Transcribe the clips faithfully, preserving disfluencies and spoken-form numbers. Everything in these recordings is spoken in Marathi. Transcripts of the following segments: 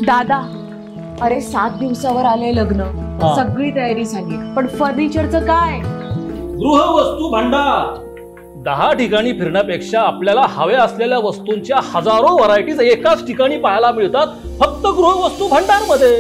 दादा, अरे सात दिवसावर आले लग्न, सगळी तयारी झाली, पण फर्निचरचं काय? गृहवस्तू भांडार. दहा ठिकाणी फिरण्यापेक्षा आपल्याला हव्या असलेल्या वस्तूंच्या हजारो व्हरायटीज एकाच ठिकाणी पाहायला मिळतात, फक्त गृहवस्तू भांडार मध्ये.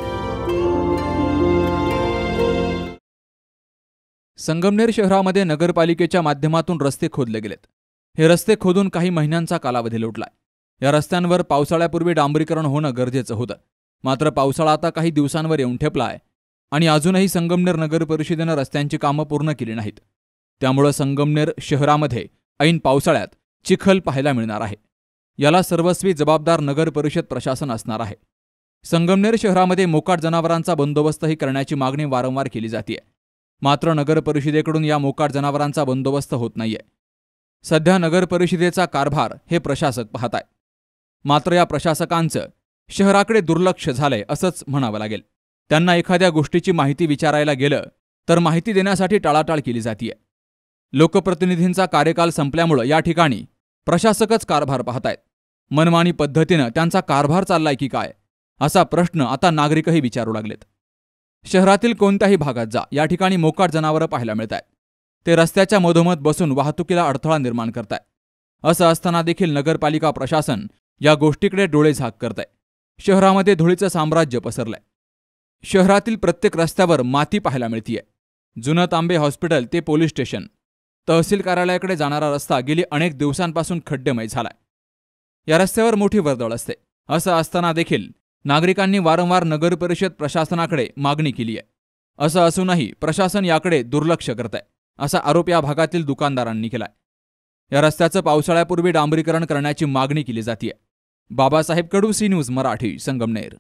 संगमनेर शहरामध्ये नगरपालिकेच्या माध्यमातून रस्ते खोदले गेलेत. हे रस्ते खोदून काही महिन्यांचा कालावधी लोटलाय. या रस्त्यांवर पावसाळ्यापूर्वी डांबरीकरण होणं गरजेचं होतं. मात्र पावसाळा आता काही दिवसांवर येऊन ठेपलाय आणि अजूनही संगमनेर नगर परिषदेनं रस्त्यांची कामं पूर्ण केली नाहीत. त्यामुळं संगमनेर शहरामध्ये ऐन पावसाळ्यात चिखल पाहायला मिळणार आहे. याला सर्वस्वी जबाबदार नगर परिषद प्रशासन असणार आहे. संगमनेर शहरामध्ये मोकाट जनावरांचा बंदोबस्तही करण्याची मागणी वारंवार केली जाते. मात्र नगर परिषदेकडून या मोकाट जनावरांचा बंदोबस्त होत नाहीये. सध्या नगर परिषदेचा कारभार हे प्रशासक पाहत आहेत. मात्र या प्रशासकांचं शहराकडे दुर्लक्ष झालंय असंच म्हणावं लागेल. त्यांना एखाद्या गोष्टीची माहिती विचारायला गेलं तर माहिती देण्यासाठी टाळाटाळ केली जातीये. लोकप्रतिनिधींचा कार्यकाल संपल्यामुळं या ठिकाणी प्रशासकच कारभार पाहतायत. मनमानी पद्धतीनं त्यांचा कारभार चाललाय की काय, असा प्रश्न आता नागरिकही विचारू लागलेत. शहरातील कोणत्याही भागात जा, या ठिकाणी मोकाट जनावरं पाहायला मिळत आहेत. ते रस्त्याच्या मधोमध बसून वाहतुकीला अडथळा निर्माण करतायत. असं असताना देखील नगरपालिका प्रशासन या गोष्टीकडे डोळेझाक करतंय. शहरामध्ये धुळीचं साम्राज्य पसरलंय. शहरातील प्रत्येक रस्त्यावर माती पाहायला मिळतीये. जुनं तांबे हॉस्पिटल ते पोलीस स्टेशन, तहसील कार्यालयाकडे जाणारा रस्ता गेली अनेक दिवसांपासून खड्डेमय झालाय. या रस्त्यावर मोठी वर्दळ असते. असं असताना देखील नागरिकांनी वारंवार नगर परिषद प्रशासनाकडे मागणी केली आहे. असं असूनही प्रशासन याकडे दुर्लक्ष करतंय, असा आरोप या भागातील दुकानदारांनी केलाय. या रस्त्याचं पावसाळ्यापूर्वी डांबरीकरण करण्याची मागणी केली जातीये. Babasaheb Kadu, C News Marathi, Sangamner.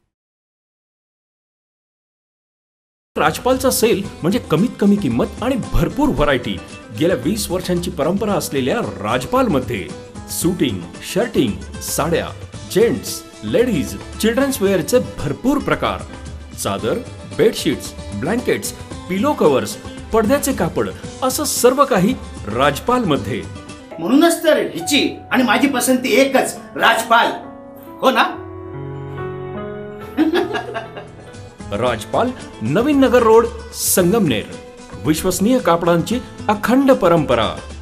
राजपालचा सेल म्हणजे कमीत कमी किंमत आणि भरपूर व्हरायटी. गेल्या वीस वर्षांची परंपरा असलेल्या राजपालमध्ये सूटिंग, शर्टिंग, साड्या, जेंट्स, लेडीज, चिल्ड्रन्स वेअरचे भरपूर प्रकार. चादर, बेडशीट्स, ब्लँकेट्स, पिलो कव्हर्स, पडद्याचे कापड, असं सर्व काही राजपालमध्ये. म्हणूनच तर हिची आणि माझी पसंती एकच, राजपाल. हो ना? राजपाल, नवीन नगर रोड, संगमनेर. विश्वसनीय कापडांची अखंड परंपरा.